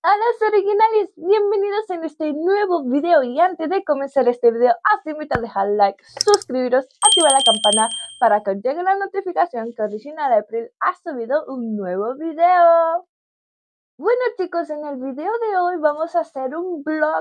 Hola originales, bienvenidos en este nuevo video y antes de comenzar este video os invito a dejar like, suscribiros, activar la campana para que os llegue la notificación que Original April ha subido un nuevo video. Bueno chicos, en el video de hoy vamos a hacer un vlog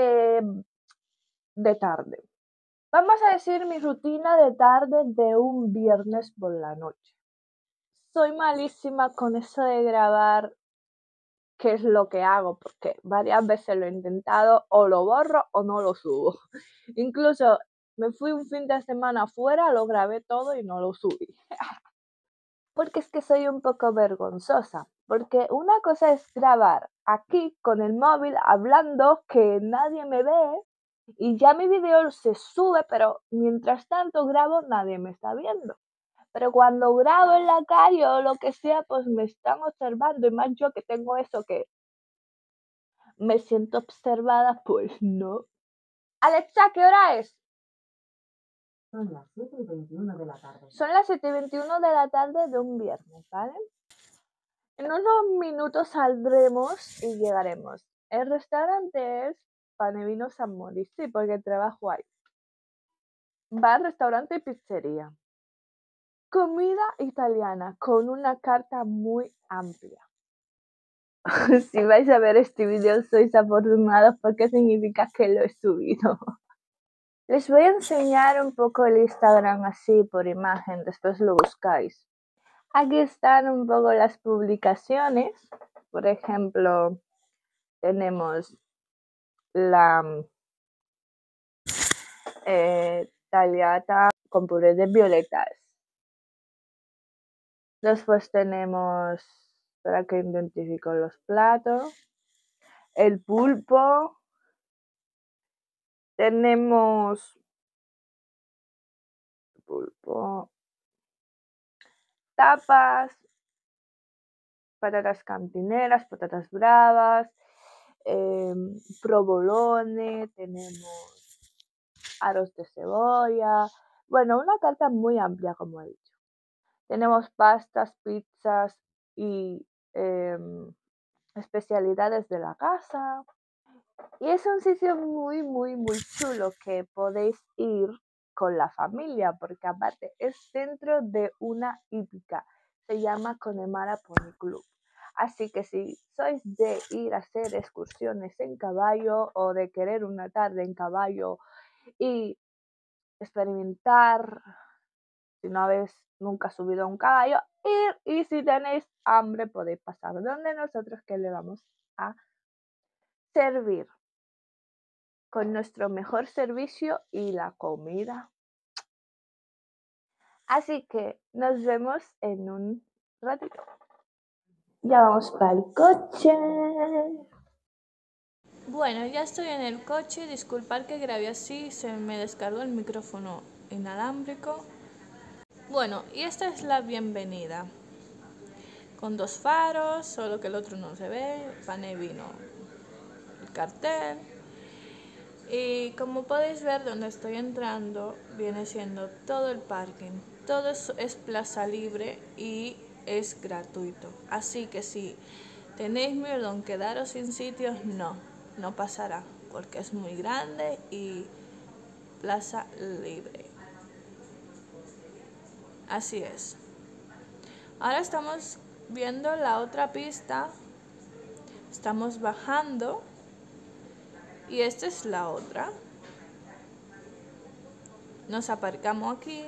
de tarde. Vamos a decir mi rutina de tarde de un viernes por la noche. Soy malísima con eso de grabar qué es lo que hago, porque varias veces lo he intentado, o lo borro o no lo subo. Incluso me fui un fin de semana afuera, lo grabé todo y no lo subí. Porque es que soy un poco vergonzosa, porque una cosa es grabar aquí con el móvil hablando que nadie me ve y ya mi video se sube, pero mientras tanto grabo nadie me está viendo. Pero cuando grabo en la calle o lo que sea, pues me están observando y más yo que tengo eso que me siento observada, pues no. Alexa, ¿qué hora es? Son las 7:21 de la tarde. Son las 7:21 de la tarde de un viernes, ¿vale? En unos minutos saldremos y llegaremos. El restaurante es Panevino San Mori, sí, porque trabajo ahí. Bar, restaurante y pizzería. Comida italiana con una carta muy amplia. Si vais a ver este video sois afortunados porque significa que lo he subido. Les voy a enseñar un poco el Instagram así por imagen, después lo buscáis. Aquí están un poco las publicaciones. Por ejemplo, tenemos la tagliata con puré de violetas. Después tenemos, para que identifico los platos, el pulpo. Tenemos pulpo, tapas, patatas cantineras, patatas bravas, provolone, tenemos aros de cebolla. Bueno, una carta muy amplia, como he dicho. Tenemos pastas, pizzas y especialidades de la casa. Y es un sitio muy, muy, muy chulo que podéis ir con la familia, porque aparte es dentro de una hípica. Se llama Connemara Pony Club. Así que si sois de ir a hacer excursiones en caballo o de querer una tarde en caballo y experimentar, si no habéis nunca subido a un caballo, ir, y si tenéis hambre podéis pasar donde nosotros que le vamos a servir con nuestro mejor servicio y la comida. Así que nos vemos en un ratito. Ya vamos para el coche. Bueno, ya estoy en el coche. Disculpad que grabé así, se me descargó el micrófono inalámbrico. Bueno, y esta es la bienvenida. Con 2 faros, solo que el otro no se ve. Panevino, el cartel. Y como podéis ver, donde estoy entrando viene siendo todo el parking. Todo es plaza libre y es gratuito. Así que si tenéis miedo en quedaros sin sitios, no pasará, porque es muy grande y plaza libre. Así es. Ahora estamos viendo la otra pista. Estamos bajando. Y esta es la otra. Nos aparcamos aquí.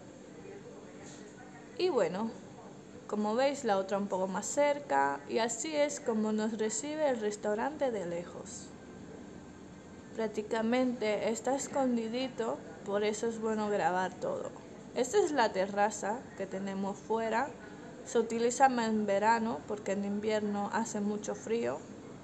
Y bueno, como veis la otra un poco más cerca. Y así es como nos recibe el restaurante de lejos. Prácticamente está escondidito, por eso es bueno grabar todo. Esta es la terraza que tenemos fuera. Se utiliza más en verano porque en invierno hace mucho frío.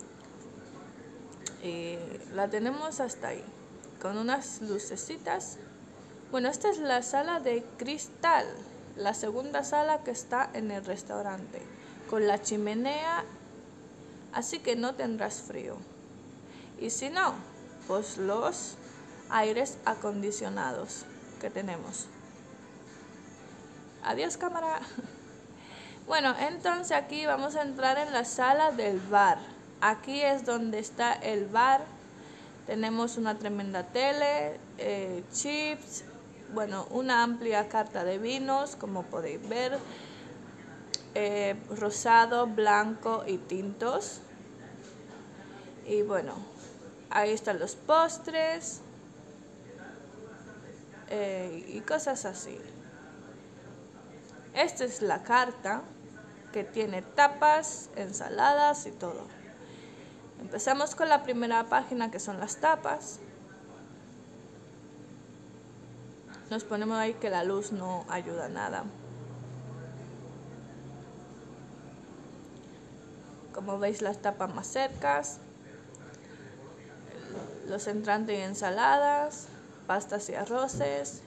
Y la tenemos hasta ahí, con unas lucecitas. Bueno, esta es la sala de cristal, la segunda sala que está en el restaurante, con la chimenea, así que no tendrás frío. Y si no, pues los aires acondicionados que tenemos. Adiós, cámara. Bueno, entonces aquí vamos a entrar en la sala del bar. aquí es donde está el bar. Tenemos una tremenda tele, chips, bueno, una amplia carta de vinos, como podéis ver, rosado, blanco y tintos. Y bueno, ahí están los postres y cosas así. Esta es la carta que tiene tapas, ensaladas y todo. Empezamos con la primera página, que son las tapas. Nos ponemos ahí que la luz no ayuda a nada. Como veis, las tapas más cercas, los entrantes y ensaladas, pastas y arroces.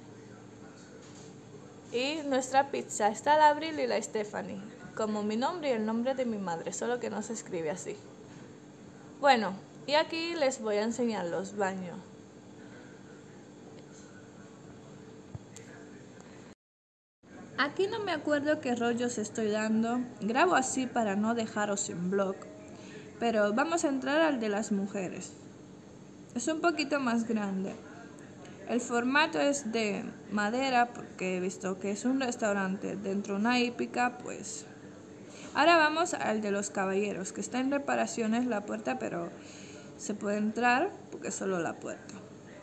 Y nuestra pizza. Está la Abril y la Stephanie, como mi nombre y el nombre de mi madre, solo que no se escribe así. Bueno, y aquí les voy a enseñar los baños. Aquí no me acuerdo qué rollos estoy dando. Grabo así para no dejaros sin blog. Pero vamos a entrar al de las mujeres. Es un poquito más grande. El formato es de madera porque he visto que es un restaurante dentro de una hípica, pues. Ahora vamos al de los caballeros, que está en reparaciones la puerta, pero se puede entrar porque es solo la puerta.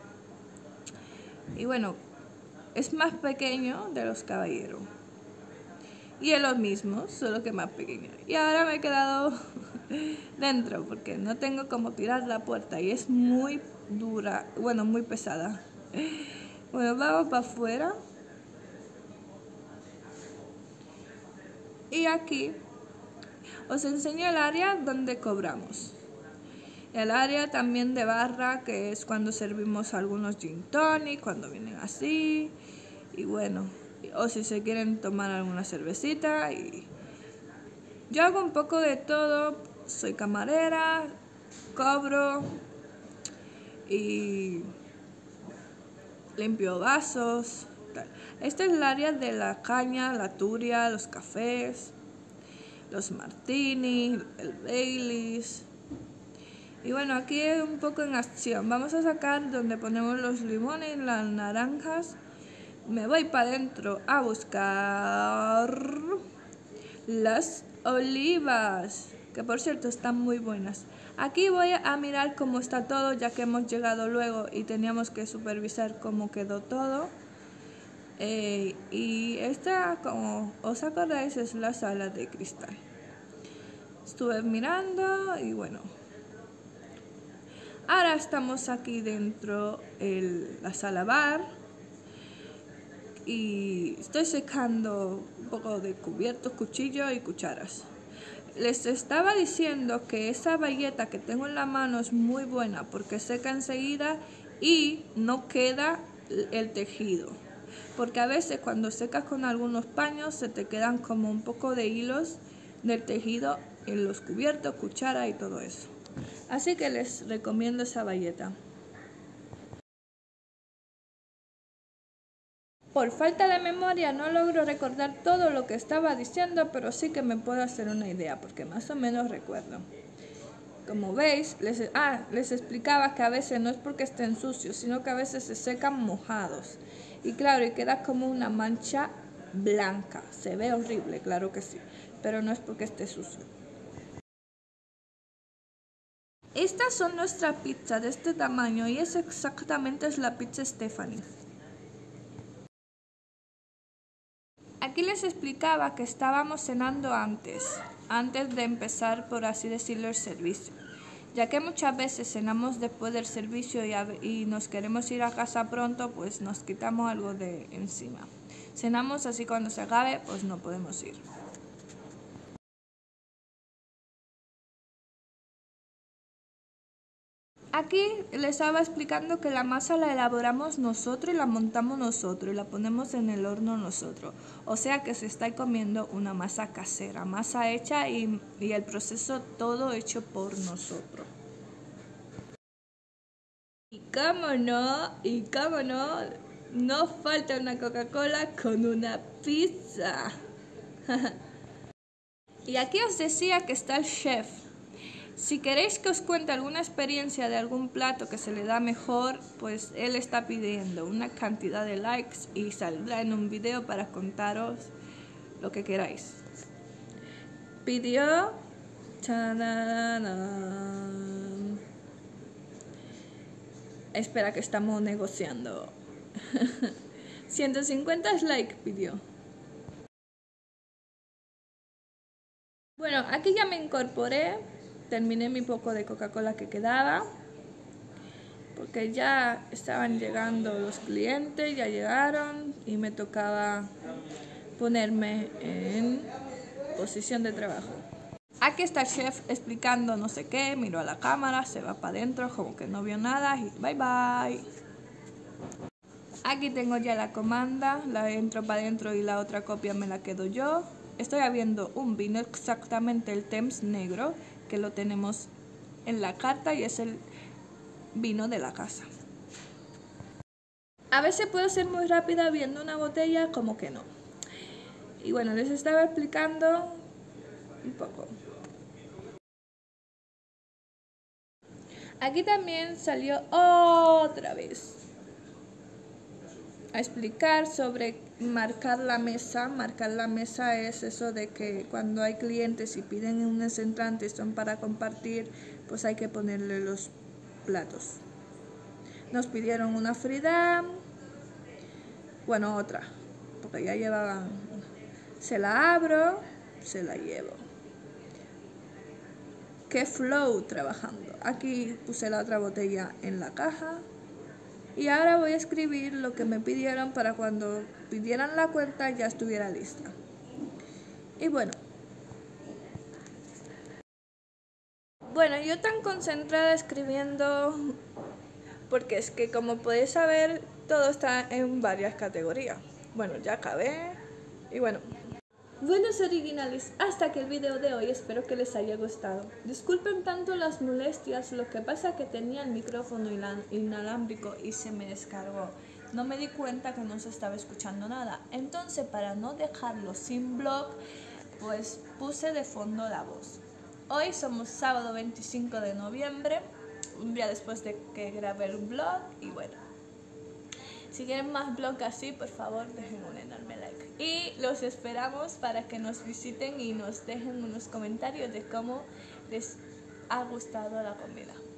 Y bueno, es más pequeño de los caballeros. Y es lo mismo, solo que más pequeño. Y ahora me he quedado dentro porque no tengo como tirar la puerta y es muy dura, bueno, muy pesada. Bueno, vamos para afuera. Y aquí os enseño el área donde cobramos. El área también de barra, que es cuando servimos algunos gin tonic, cuando vienen así. Y bueno, o si se quieren tomar alguna cervecita. Y yo hago un poco de todo. Soy camarera, cobro y limpio vasos. Tal. Este es el área de la caña, la turia, los cafés, los martini, el Baileys. Y bueno, aquí es un poco en acción. Vamos a sacar donde ponemos los limones, las naranjas. Me voy para adentro a buscar las olivas, que por cierto están muy buenas. Aquí voy a mirar cómo está todo, ya que hemos llegado luego y teníamos que supervisar cómo quedó todo. Y esta, como os acordáis, es la sala de cristal. Estuve mirando y bueno. Ahora estamos aquí dentro la sala bar y estoy secando un poco de cubiertos, cuchillos y cucharas. Les estaba diciendo que esa bayeta que tengo en la mano es muy buena porque seca enseguida y no queda el tejido. Porque a veces cuando secas con algunos paños se te quedan como un poco de hilos del tejido en los cubiertos, cuchara y todo eso. Así que les recomiendo esa bayeta. Por falta de memoria no logro recordar todo lo que estaba diciendo, pero sí que me puedo hacer una idea, porque más o menos recuerdo. Como veis, les explicaba que a veces no es porque estén sucios, sino que a veces se secan mojados. Y claro, y queda como una mancha blanca. Se ve horrible, claro que sí, pero no es porque esté sucio. Estas son nuestra pizza de este tamaño y es exactamente la pizza Stephanie. Aquí les explicaba que estábamos cenando antes de empezar, por así decirlo, el servicio. Ya que muchas veces cenamos después del servicio y nos queremos ir a casa pronto, pues nos quitamos algo de encima. Cenamos así cuando se acabe, pues no podemos ir. Aquí les estaba explicando que la masa la elaboramos nosotros y la montamos nosotros y la ponemos en el horno nosotros. O sea que se está comiendo una masa casera, masa hecha y el proceso todo hecho por nosotros. Y cómo no, no falta una Coca-Cola con una pizza. Y aquí os decía que está el chef. Si queréis que os cuente alguna experiencia de algún plato que se le da mejor, pues él está pidiendo una cantidad de likes y saldrá en un video para contaros lo que queráis. Pidió... Espera que estamos negociando. 150 likes pidió. Bueno, aquí ya me incorporé. Terminé mi poco de Coca-Cola que quedaba. Porque ya estaban llegando los clientes, ya llegaron y me tocaba ponerme en posición de trabajo. Aquí está el chef explicando no sé qué, miró a la cámara, se va para adentro como que no vio nada y bye bye. Aquí tengo ya la comanda, la entro para adentro y la otra copia me la quedo yo. Estoy abriendo un vino, exactamente el Thames negro, que lo tenemos en la carta y es el vino de la casa. A veces puedo ser muy rápida viendo una botella, como que no. Y bueno, les estaba explicando un poco. Aquí también salió otra vez a explicar sobre marcar la mesa. Marcar la mesa es eso de que cuando hay clientes y piden unos entrantes son para compartir, pues hay que ponerle los platos. Nos pidieron una Frida, bueno, otra, porque ya llevaban. Se la abro, se la llevo. Qué flow trabajando. Aquí puse la otra botella en la caja. Y ahora voy a escribir lo que me pidieron para cuando pidieran la cuenta ya estuviera lista. Y bueno. Bueno, yo tan concentrada escribiendo porque es que como podéis saber todo está en varias categorías. Bueno, ya acabé. Y bueno. Buenos originales, hasta aquí el video de hoy, espero que les haya gustado. Disculpen tanto las molestias, lo que pasa es que tenía el micrófono inalámbrico y se me descargó. No me di cuenta que no se estaba escuchando nada, entonces para no dejarlo sin blog, pues puse de fondo la voz. Hoy somos sábado 25 de noviembre, un día después de que grabé el blog y bueno. Si quieren más vlogs así, por favor, dejen un enorme like. Y los esperamos para que nos visiten y nos dejen unos comentarios de cómo les ha gustado la comida.